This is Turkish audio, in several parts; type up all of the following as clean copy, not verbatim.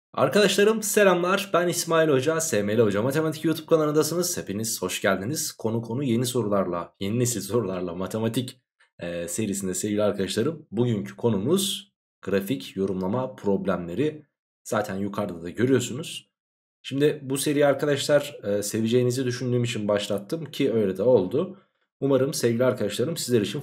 Arkadaşlarım selamlar, ben İsmail Hoca, SML Hoca Matematik YouTube kanalındasınız. Hepiniz hoş geldiniz. Konu yeni sorularla, yeni nesil sorularla matematik serisinde sevgili arkadaşlarım. Bugünkü konumuz grafik yorumlama problemleri. Zaten yukarıda da görüyorsunuz. Şimdi bu seriyi arkadaşlar seveceğinizi düşündüğüm için başlattım ki öyle de oldu. Umarım sevgili arkadaşlarım sizler için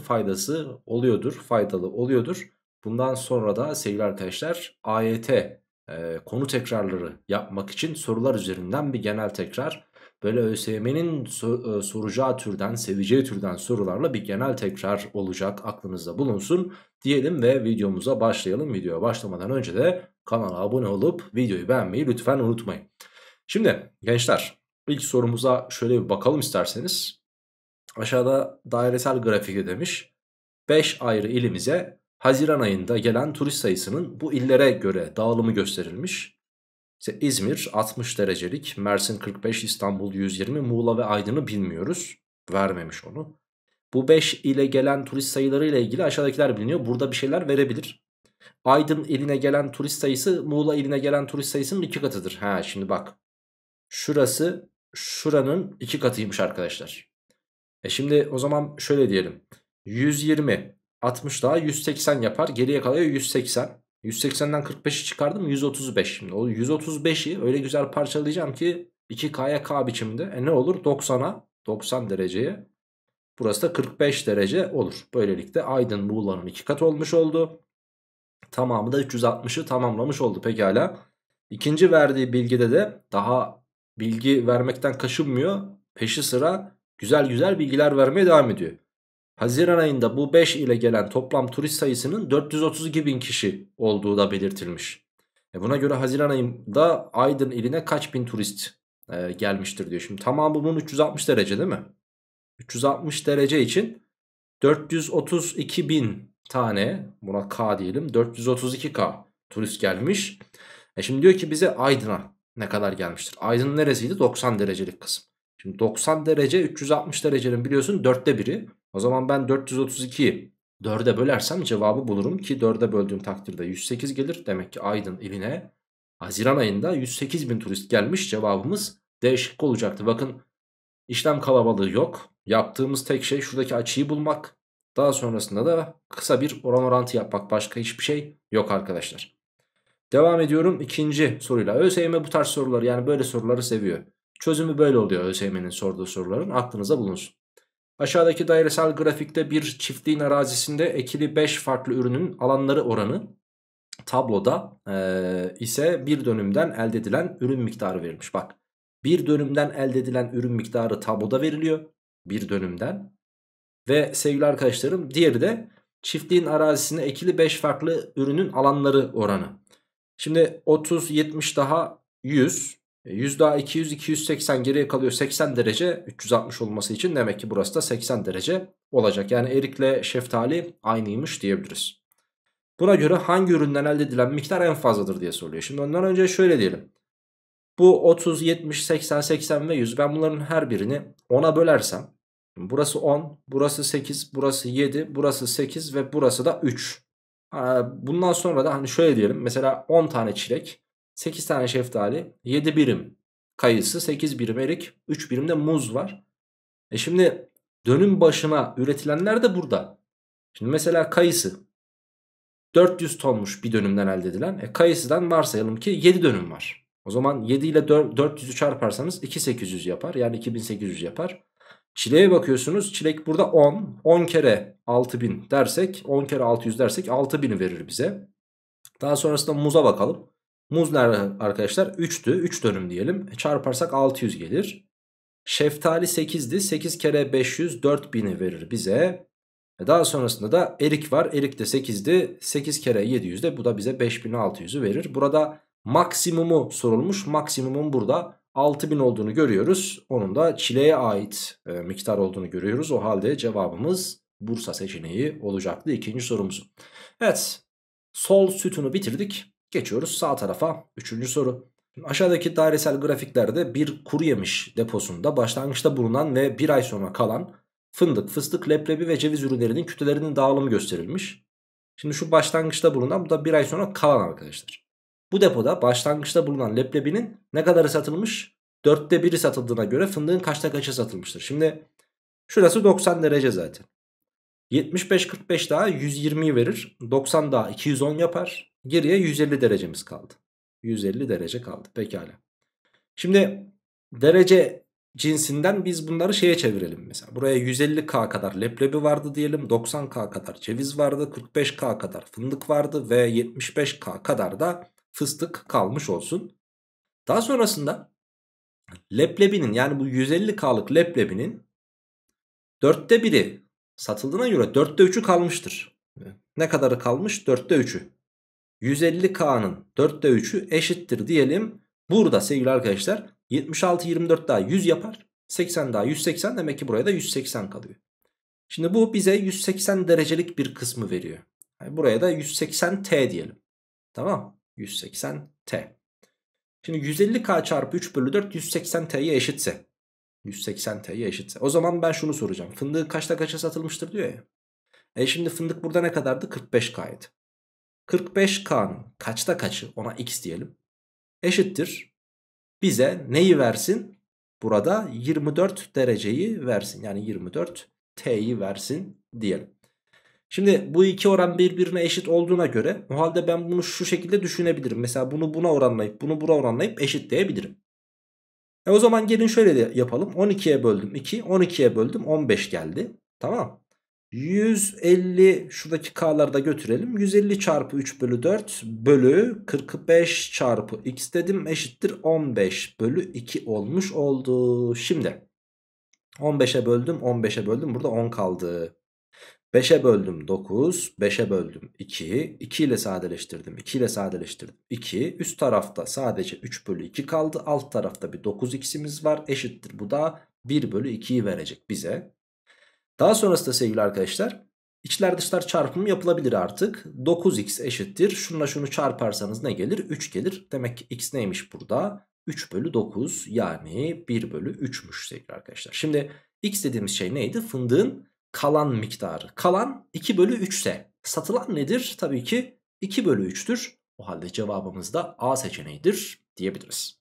faydalı oluyordur. Bundan sonra da sevgili arkadaşlar AYT konu tekrarları yapmak için sorular üzerinden bir genel tekrar, böyle ÖSYM'nin soracağı türden, seveceği türden sorularla bir genel tekrar olacak, aklınızda bulunsun diyelim ve videomuza başlayalım. Videoya başlamadan önce de kanala abone olup videoyu beğenmeyi lütfen unutmayın. Şimdi gençler, ilk sorumuza şöyle bir bakalım isterseniz. Aşağıda dairesel grafikte demiş 5 ayrı ilimize Haziran ayında gelen turist sayısının bu illere göre dağılımı gösterilmiş. İşte İzmir 60 derecelik, Mersin 45, İstanbul 120, Muğla ve Aydın'ı bilmiyoruz. Vermemiş onu. Bu 5 ile gelen turist sayıları ile ilgili aşağıdakiler biliniyor. Burada bir şeyler verebilir. Aydın iline gelen turist sayısı Muğla iline gelen turist sayısının 2 katıdır. Ha şimdi bak. Şurası şuranın 2 katıymış arkadaşlar. Şimdi o zaman şöyle diyelim. 120 60 daha 180 yapar. Geriye kalıyor 180. 180'den 45'i çıkardım 135. Şimdi o 135'i öyle güzel parçalayacağım ki 2K'ya K biçimde. Ne olur 90'a 90 dereceye. Burası da 45 derece olur. Böylelikle Aydın Muğla'nın 2 katı olmuş oldu. Tamamı da 360'ı tamamlamış oldu pekala. İkinci verdiği bilgide de daha bilgi vermekten kaçınmıyor. Peşi sıra güzel güzel bilgiler vermeye devam ediyor. Haziran ayında bu 5 ile gelen toplam turist sayısının 432 bin kişi olduğu da belirtilmiş. Buna göre Haziran ayında Aydın iline kaç bin turist gelmiştir diyor. Şimdi tamamı bunun 360 derece değil mi? 360 derece için 432 bin tane, buna K diyelim, 432K turist gelmiş. Şimdi diyor ki bize Aydın'a ne kadar gelmiştir? Aydın neresiydi? 90 derecelik kısım. Şimdi 90 derece 360 derecenin biliyorsun 4'te biri. O zaman ben 432'yi 4'e bölersem cevabı bulurum ki 4'e böldüğüm takdirde 108 gelir. Demek ki Aydın iline Haziran ayında 108 bin turist gelmiş, cevabımız D şıkkı olacaktı. Bakın, işlem kalabalığı yok. Yaptığımız tek şey şuradaki açıyı bulmak. Daha sonrasında da kısa bir oran orantı yapmak. Başka hiçbir şey yok arkadaşlar. Devam ediyorum ikinci soruyla. ÖSYM bu tarz soruları, yani böyle soruları seviyor. Çözümü böyle oluyor ÖSYM'nin sorduğu soruların, aklınıza bulunsun. Aşağıdaki dairesel grafikte bir çiftliğin arazisinde ekili 5 farklı ürünün alanları oranı, tabloda ise bir dönümden elde edilen ürün miktarı verilmiş. Bak, bir dönümden elde edilen ürün miktarı tabloda veriliyor. Bir dönümden. Ve sevgili arkadaşlarım, diğeri de çiftliğin arazisine ekili 5 farklı ürünün alanları oranı. Şimdi 30, 70 daha 100. 100 daha 200, 280, geriye kalıyor 80 derece, 360 olması için demek ki burası da 80 derece olacak. Yani erikle şeftali aynıymış diyebiliriz. Buna göre hangi üründen elde edilen miktar en fazladır diye soruluyor. Şimdi ondan önce şöyle diyelim. Bu 30, 70, 80, 80 ve 100, ben bunların her birini 10'a bölersem, burası 10, burası 8, burası 7, burası 8 ve burası da 3. Bundan sonra da hani şöyle diyelim. Mesela 10 tane çilek, 8 tane şeftali, 7 birim kayısı, 8 birim erik, 3 birim de muz var. Şimdi dönüm başına üretilenler de burada. Şimdi mesela kayısı 400 tonmuş bir dönümden elde edilen. Kayısıdan varsayalım ki 7 dönüm var. O zaman 7 ile 400'ü çarparsanız 2800 yapar. Yani 2800 yapar. Çileğe bakıyorsunuz. Çilek burada 10. 10 kere 6000 dersek, 10 kere 600 dersek 6000'i verir bize. Daha sonrasında muza bakalım. Muz nerede arkadaşlar? 3'tü. 3 dönüm diyelim. Çarparsak 600 gelir. Şeftali 8'di. 8 kere 500 4000'i verir bize. Daha sonrasında da erik var. Erik de 8'di. 8 kere 700 de, bu da bize 5600'ü verir. Burada maksimumu sorulmuş. Maksimumun burada 6000 olduğunu görüyoruz. Onun da çileğe ait miktar olduğunu görüyoruz. O halde cevabımız Bursa seçeneği olacaktı ikinci sorumuzu. Evet, sol sütunu bitirdik. Geçiyoruz sağ tarafa. Üçüncü soru. Aşağıdaki dairesel grafiklerde bir kuru yemiş deposunda başlangıçta bulunan ve bir ay sonra kalan fındık, fıstık, leblebi ve ceviz ürünlerinin kütlelerinin dağılımı gösterilmiş. Şimdi şu başlangıçta bulunan, bu da bir ay sonra kalan arkadaşlar. Bu depoda başlangıçta bulunan leblebinin ne kadarı satılmış? 1/4'ü satıldığına göre fındığın kaçta kaçı satılmıştır? Şimdi şurası 90 derece zaten. 75-45 daha 120'yi verir. 90 daha 210 yapar. Geriye 150 derecemiz kaldı. 150 derece kaldı. Pekala. Şimdi derece cinsinden biz bunları şeye çevirelim mesela. Buraya 150K kadar leblebi vardı diyelim. 90K kadar ceviz vardı. 45K kadar fındık vardı. Ve 75K kadar da fıstık kalmış olsun. Daha sonrasında leblebinin, yani bu 150K'lık leblebinin 1/4'ü satıldığına göre 1/4'ü kalmıştır. Ne kadarı kalmış? 1/4'ü. 150K'nın 1/4'ü eşittir diyelim. Burada sevgili arkadaşlar 76 24 daha 100 yapar. 80 daha 180, demek ki buraya da 180 kalıyor. Şimdi bu bize 180 derecelik bir kısmı veriyor. Yani buraya da 180T diyelim. Tamam, 180T. Şimdi 150K çarpı 3/4 180T'ye eşitse, 180T'ye eşitse, o zaman ben şunu soracağım. Fındığı kaçta kaça satılmıştır diyor ya. Şimdi fındık burada ne kadardı? 45K'ydı. 45K'nın kaçta kaçı, ona x diyelim, eşittir. Bize neyi versin? Burada 24 dereceyi versin. Yani 24 T'yi versin diyelim. Şimdi bu iki oran birbirine eşit olduğuna göre o halde ben bunu şu şekilde düşünebilirim. Mesela bunu buna oranlayıp bunu buna oranlayıp eşitleyebilirim. O zaman gelin şöyle de yapalım. 12'ye böldüm 2, 12'ye böldüm 15 geldi. Tamam. 150, şuradaki k'ları da götürelim. 150 çarpı 3/4 bölü 45 çarpı x dedim, eşittir 15 bölü 2 olmuş oldu. Şimdi 15'e böldüm 15'e böldüm, burada 10 kaldı. 5'e böldüm 9, 5'e böldüm 2, 2 ile sadeleştirdim, 2 ile sadeleştirdim 2, üst tarafta sadece 3 bölü 2 kaldı, alt tarafta bir 9x'imiz var, eşittir, bu da 1 bölü 2'yi verecek bize. Daha sonrasında sevgili arkadaşlar içler dışlar çarpımı yapılabilir artık. 9x eşittir, şununla şunu çarparsanız ne gelir? 3 gelir. Demek ki x neymiş burada? 3 bölü 9, yani 1 bölü 3'müş sevgili arkadaşlar. Şimdi x dediğimiz şey neydi? Fındığın kalan miktarı. Kalan 2 bölü 3 ise satılan nedir? Tabii ki 2 bölü 3'tür. O halde cevabımız da A seçeneğidir diyebiliriz.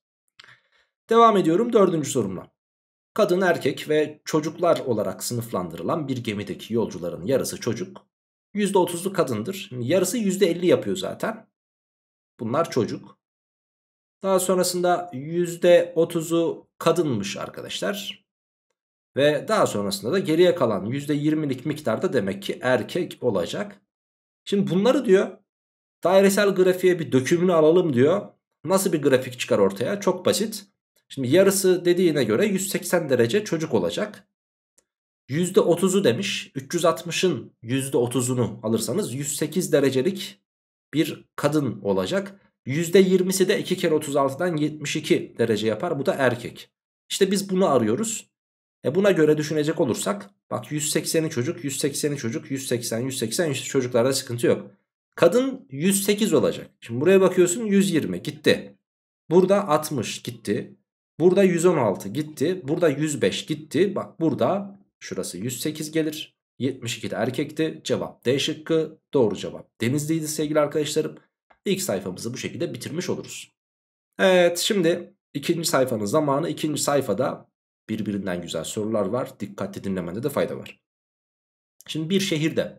Devam ediyorum 4. sorumla. Kadın, erkek ve çocuklar olarak sınıflandırılan bir gemideki yolcuların yarısı çocuk, %30'u kadındır. Şimdi yarısı %50 yapıyor zaten. Bunlar çocuk. Daha sonrasında %30'u kadınmış arkadaşlar. Ve daha sonrasında da geriye kalan %20'lik miktarda demek ki erkek olacak. Şimdi bunları diyor dairesel grafiğe bir dökümünü alalım diyor. Nasıl bir grafik çıkar ortaya? Çok basit. Şimdi yarısı dediğine göre 180 derece çocuk olacak. %30'u demiş. 360'ın %30'unu alırsanız 108 derecelik bir kadın olacak. %20'si de 2 kere 36'dan 72 derece yapar. Bu da erkek. İşte biz bunu arıyoruz. Buna göre düşünecek olursak bak 180'i çocuk, 180'i çocuk, 180, 180 çocuklarda sıkıntı yok. Kadın 108 olacak. Şimdi buraya bakıyorsun 120 gitti. Burada 60 gitti. Burada 116 gitti. Burada 105 gitti. Bak burada şurası 108 gelir. 72 de erkekti. Cevap D şıkkı. Doğru cevap Denizli'ydi sevgili arkadaşlarım. İlk sayfamızı bu şekilde bitirmiş oluruz. Evet, şimdi ikinci sayfanın zamanı. İkinci sayfada birbirinden güzel sorular var. Dikkatli dinlemende de fayda var. Şimdi bir şehirde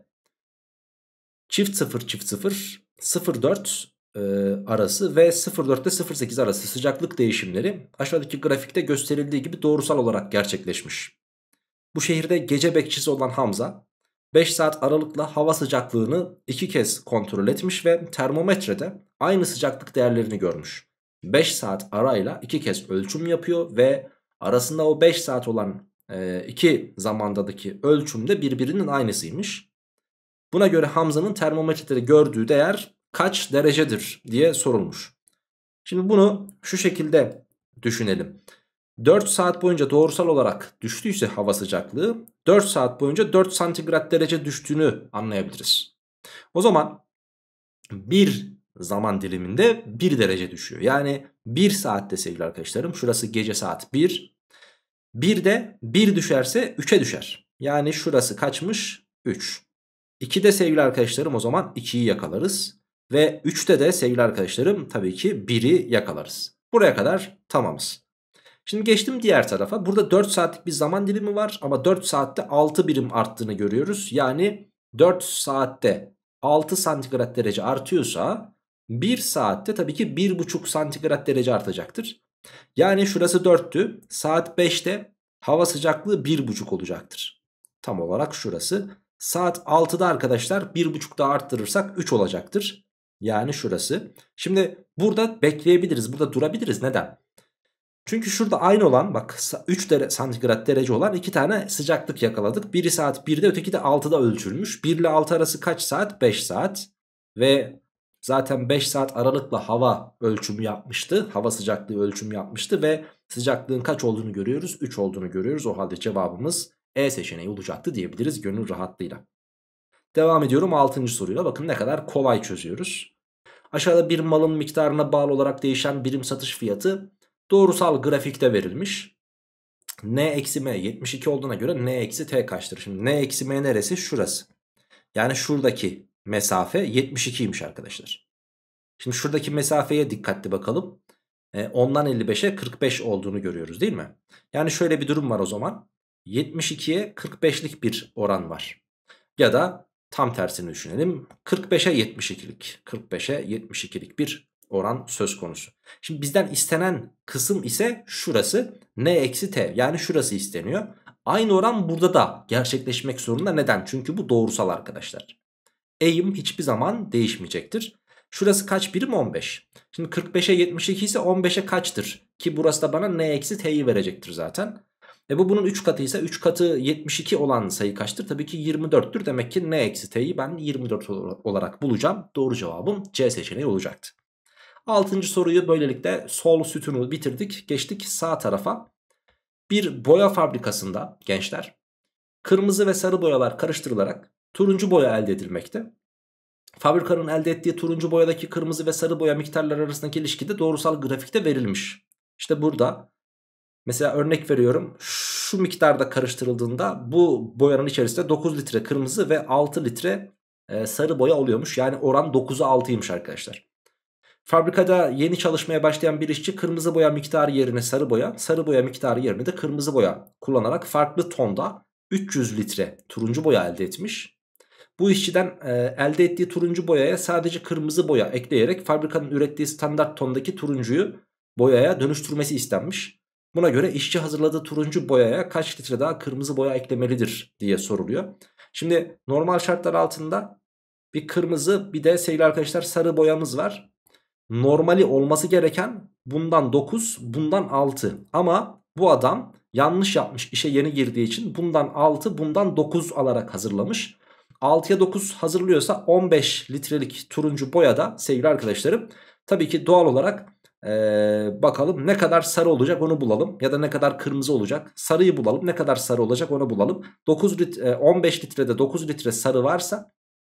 çift 0 çift 0 0,4 arası ve 0,4 ile 0,8 arası sıcaklık değişimleri aşağıdaki grafikte gösterildiği gibi doğrusal olarak gerçekleşmiş. Bu şehirde gece bekçisi olan Hamza 5 saat aralıkla hava sıcaklığını 2 kez kontrol etmiş ve termometrede aynı sıcaklık değerlerini görmüş. 5 saat arayla 2 kez ölçüm yapıyor ve arasında o 5 saat olan iki zamandaki ölçüm de birbirinin aynısıymış. Buna göre Hamza'nın termometrede gördüğü değer kaç derecedir diye sorulmuş. Şimdi bunu şu şekilde düşünelim. 4 saat boyunca doğrusal olarak düştüyse hava sıcaklığı 4 saat boyunca 4 santigrat derece düştüğünü anlayabiliriz. O zaman bir zaman diliminde 1 derece düşüyor. Yani 1 saatte sevgili arkadaşlarım, şurası gece saat 1. 1'de 1 düşerse 3'e düşer. Yani şurası kaçmış? 3. 2'de sevgili arkadaşlarım o zaman 2'yi yakalarız. Ve 3'te de sevgili arkadaşlarım tabii ki 1'i yakalarız. Buraya kadar tamamız. Şimdi geçtim diğer tarafa. Burada 4 saatlik bir zaman dilimi var ama 4 saatte 6 birim arttığını görüyoruz. Yani 4 saatte 6 santigrat derece artıyorsa 1 saatte tabii ki 1,5 santigrat derece artacaktır. Yani şurası 4'tü. Saat 5'te hava sıcaklığı 1,5 olacaktır. Tam olarak şurası. Saat 6'da arkadaşlar 1,5 daha arttırırsak 3 olacaktır. Yani şurası. Şimdi burada bekleyebiliriz. Burada durabiliriz. Neden? Çünkü şurada aynı olan bak 3 santigrat derece olan 2 tane sıcaklık yakaladık. Biri saat 1'de öteki de 6'da ölçülmüş. 1 ile 6 arası kaç saat? 5 saat. Ve zaten 5 saat aralıkla hava ölçümü yapmıştı. Hava sıcaklığı ölçümü yapmıştı ve sıcaklığın kaç olduğunu görüyoruz? 3 olduğunu görüyoruz. O halde cevabımız E seçeneği olacaktı diyebiliriz gönül rahatlığıyla. Devam ediyorum 6. soruyla. Bakın ne kadar kolay çözüyoruz. Aşağıda bir malın miktarına bağlı olarak değişen birim satış fiyatı doğrusal grafikte verilmiş. N eksi M 72 olduğuna göre N eksi T kaçtır? Şimdi N eksi M neresi? Şurası. Yani şuradaki mesafe 72'ymiş arkadaşlar. Şimdi şuradaki mesafeye dikkatli bakalım. 10'dan 55'e 45 olduğunu görüyoruz değil mi? Yani şöyle bir durum var o zaman. 72'ye 45'lik bir oran var. Ya da tam tersini düşünelim. 45'e 72'lik. 45'e 72'lik bir oran söz konusu. Şimdi bizden istenen kısım ise şurası. N eksi T. Yani şurası isteniyor. Aynı oran burada da gerçekleşmek zorunda. Neden? Çünkü bu doğrusal arkadaşlar. Eğim hiçbir zaman değişmeyecektir. Şurası kaç birim? 15. Şimdi 45'e 72 ise 15'e kaçtır? Ki burası da bana N eksi T'yi verecektir zaten. Bu bunun 3 katı ise 3 katı 72 olan sayı kaçtır? Tabii ki 24'tür. Demek ki N eksi T'yi ben 24 olarak bulacağım. Doğru cevabım C seçeneği olacaktı. 6. soruyu böylelikle sol sütunu bitirdik. Geçtik sağ tarafa. Bir boya fabrikasında gençler kırmızı ve sarı boyalar karıştırılarak turuncu boya elde edilmekte. Fabrikanın elde ettiği turuncu boyadaki kırmızı ve sarı boya miktarları arasındaki ilişki de doğrusal grafikte verilmiş. İşte burada mesela örnek veriyorum, şu miktarda karıştırıldığında bu boyanın içerisinde 9 litre kırmızı ve 6 litre sarı boya oluyormuş. Yani oran 9'a 6'ymış arkadaşlar. Fabrikada yeni çalışmaya başlayan bir işçi kırmızı boya miktarı yerine sarı boya, sarı boya miktarı yerine de kırmızı boya kullanarak farklı tonda 300 litre turuncu boya elde etmiş. Bu işçiden elde ettiği turuncu boyaya sadece kırmızı boya ekleyerek fabrikanın ürettiği standart tondaki turuncuyu boyaya dönüştürmesi istenmiş. Buna göre işçi hazırladığı turuncu boyaya kaç litre daha kırmızı boya eklemelidir diye soruluyor. Şimdi normal şartlar altında bir kırmızı bir de sevgili arkadaşlar sarı boyamız var. Normali olması gereken bundan 9, bundan 6. Ama bu adam yanlış yapmış, işe yeni girdiği için bundan 6, bundan 9 alarak hazırlamış. 6'ya 9 hazırlıyorsa 15 litrelik turuncu boyada sevgili arkadaşlarım tabii ki doğal olarak bakalım ne kadar sarı olacak onu bulalım. Ya da ne kadar kırmızı olacak. Sarıyı bulalım, ne kadar sarı olacak onu bulalım. 15 litrede 9 litre sarı varsa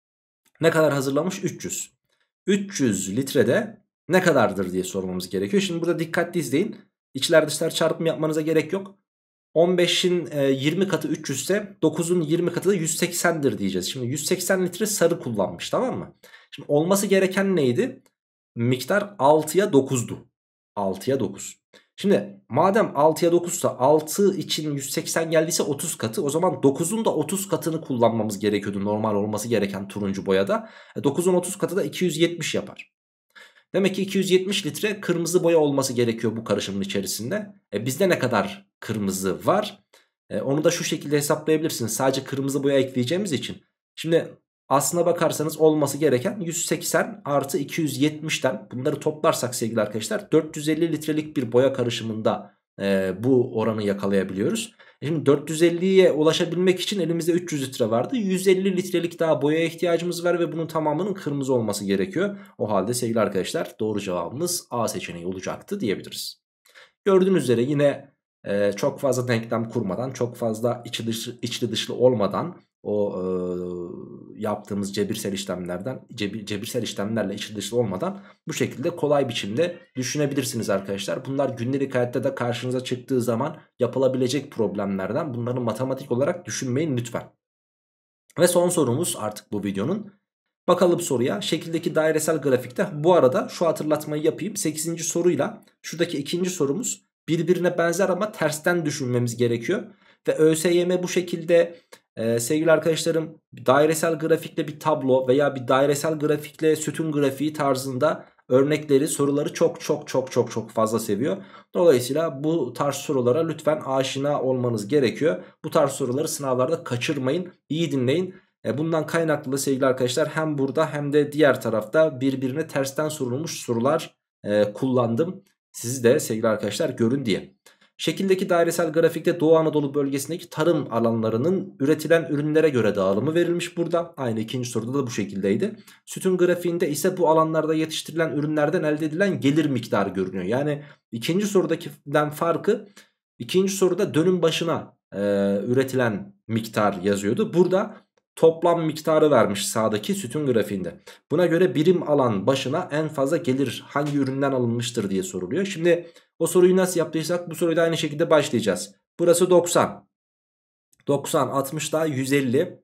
ne kadar hazırlamış? 300. 300 litrede ne kadardır diye sormamız gerekiyor. Şimdi burada dikkatli izleyin. İçler dışlar çarpımı yapmanıza gerek yok. 15'in 20 katı 300 ise 9'un 20 katı da 180'dir diyeceğiz. Şimdi 180 litre sarı kullanmış, tamam mı? Şimdi olması gereken neydi? Miktar 6'ya 9'du. 6'ya 9. Şimdi madem 6'ya 9 ise 6 için 180 geldiyse 30 katı. O zaman 9'un da 30 katını kullanmamız gerekiyordu normal olması gereken turuncu boyada. 9'un 30 katı da 270 yapar. Demek ki 270 litre kırmızı boya olması gerekiyor bu karışımın içerisinde. Bizde ne kadar kırmızı var? Onu da şu şekilde hesaplayabilirsiniz. Sadece kırmızı boya ekleyeceğimiz için. Şimdi aslına bakarsanız olması gereken 180 artı 270'ten bunları toplarsak sevgili arkadaşlar 450 litrelik bir boya karışımında bu oranı yakalayabiliyoruz. Şimdi 450'ye ulaşabilmek için elimizde 300 litre vardı. 150 litrelik daha boyaya ihtiyacımız var ve bunun tamamının kırmızı olması gerekiyor. O halde sevgili arkadaşlar doğru cevabımız A seçeneği olacaktı diyebiliriz. Gördüğünüz üzere yine çok fazla denklem kurmadan, çok fazla içli dışlı olmadan o yaptığımız cebirsel işlemlerle içli dışlı olmadan bu şekilde kolay biçimde düşünebilirsiniz arkadaşlar. Bunlar günlük hayatta da karşınıza çıktığı zaman yapılabilecek problemlerden, bunları matematik olarak düşünmeyin lütfen. Ve son sorumuz artık bu videonun. Bakalım soruya. Şekildeki dairesel grafikte bu arada şu hatırlatmayı yapayım. 8. soruyla şuradaki ikinci sorumuz birbirine benzer ama tersten düşünmemiz gerekiyor. Ve ÖSYM bu şekilde sevgili arkadaşlarım dairesel grafikle bir tablo veya bir dairesel grafikle sütun grafiği tarzında örnekleri, soruları çok fazla seviyor. Dolayısıyla bu tarz sorulara lütfen aşina olmanız gerekiyor. Bu tarz soruları sınavlarda kaçırmayın. İyi dinleyin. Bundan kaynaklı da sevgili arkadaşlar hem burada hem de diğer tarafta birbirine tersten sorulmuş sorular kullandım. Siz de sevgili arkadaşlar görün diye. Şekildeki dairesel grafikte Doğu Anadolu bölgesindeki tarım alanlarının üretilen ürünlere göre dağılımı verilmiş burada. Aynı ikinci soruda da bu şekildeydi. Sütun grafiğinde ise bu alanlarda yetiştirilen ürünlerden elde edilen gelir miktarı görünüyor. Yani ikinci sorudakinden farkı, ikinci soruda dönüm başına üretilen miktar yazıyordu. Burada toplam miktarı vermiş sağdaki sütun grafiğinde. Buna göre birim alan başına en fazla gelir hangi üründen alınmıştır diye soruluyor. Şimdi o soruyu nasıl yaptıysak bu soruyu da aynı şekilde başlayacağız. Burası 90. 90, 60 daha 150,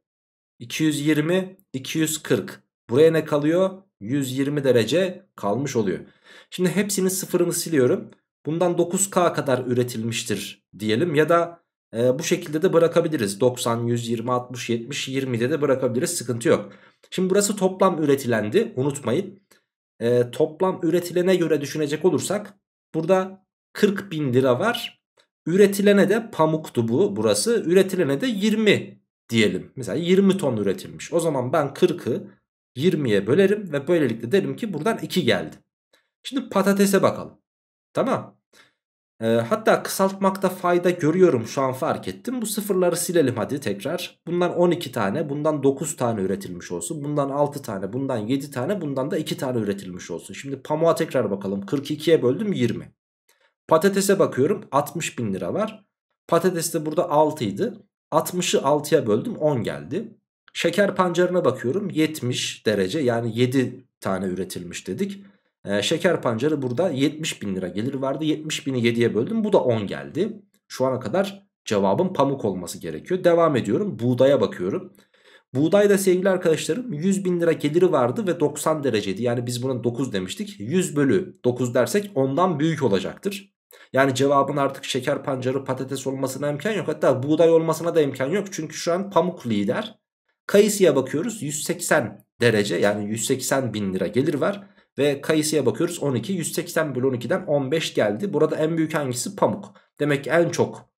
220, 240. Buraya ne kalıyor? 120 derece kalmış oluyor. Şimdi hepsinin sıfırını siliyorum. Bundan 9K kadar üretilmiştir diyelim ya da bu şekilde de bırakabiliriz. 90, 120, 60, 70, 20'de de bırakabiliriz. Sıkıntı yok. Şimdi burası toplam üretilendi. Unutmayın. Toplam üretilene göre düşünecek olursak burada 40 bin lira var. Üretilene de pamuktu burası. Üretilene de 20 diyelim. Mesela 20 ton üretilmiş. O zaman ben 40'ı 20'ye bölerim ve böylelikle derim ki buradan 2 geldi. Şimdi patatese bakalım. Tamam. Hatta kısaltmakta fayda görüyorum, şu an fark ettim. Bu sıfırları silelim hadi tekrar. Bundan 12 tane, bundan 9 tane üretilmiş olsun. Bundan 6 tane, bundan 7 tane, bundan da 2 tane üretilmiş olsun. Şimdi pamuğa tekrar bakalım. 42'ye böldüm 20. Patatese bakıyorum, 60 bin lira var. Patates de burada 6 idi. 60'ı 6'ya böldüm, 10 geldi. Şeker pancarına bakıyorum, 70 derece, yani 7 tane üretilmiş dedik. Şeker pancarı burada 70 bin lira gelir vardı. 70 bini 7'ye böldüm, bu da 10 geldi. Şu ana kadar cevabın pamuk olması gerekiyor. Devam ediyorum, buğdaya bakıyorum. Buğdayda sevgili arkadaşlarım 100 bin lira geliri vardı ve 90 dereceydi. Yani biz buna 9 demiştik. 100 bölü 9 dersek ondan büyük olacaktır. Yani cevabın artık şeker pancarı, patates olmasına imkan yok. Hatta buğday olmasına da imkan yok. Çünkü şu an pamuk lider. Kayısıya bakıyoruz, 180 derece, yani 180 bin lira gelir var. Ve kayısıya bakıyoruz, 12, 180 bölü 12'den 15 geldi. Burada en büyük hangisi? Pamuk. Demek ki en çok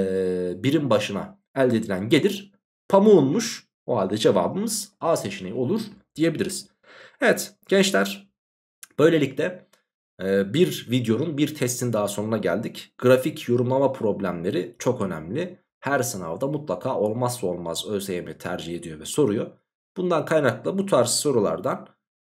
birim başına elde edilen gelir pamuğunmuş. O halde cevabımız A seçeneği olur diyebiliriz. Evet gençler, böylelikle bir videonun, bir testin daha sonuna geldik. Grafik yorumlama problemleri çok önemli. Her sınavda mutlaka olmazsa olmaz ÖSYM tercih ediyor ve soruyor. Bundan kaynaklı bu tarz sorulardan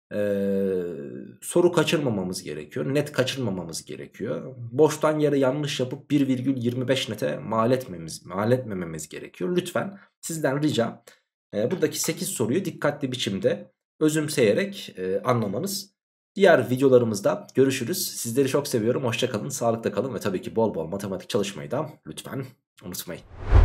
soru kaçırmamamız gerekiyor. Net kaçırmamamız gerekiyor. Boştan yere yanlış yapıp 1,25 nete mal etmememiz gerekiyor. Lütfen sizden ricam buradaki 8 soruyu dikkatli biçimde özümseyerek anlamanız. Diğer videolarımızda görüşürüz. Sizleri çok seviyorum. Hoşça kalın, sağlıkla kalın ve tabii ki bol bol matematik çalışmayı da lütfen unutmayın.